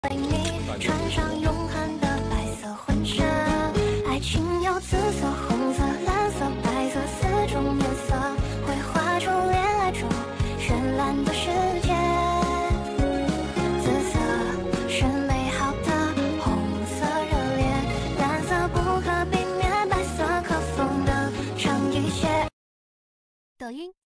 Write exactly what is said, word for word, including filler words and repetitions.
为你穿上永恒的白色婚纱，爱情有紫色、红色、蓝色、白色四种颜色，会画出恋爱中绚烂的世界。紫色是美好的，红色热烈，蓝色不可避免，白色可否能成一切？ 抖音。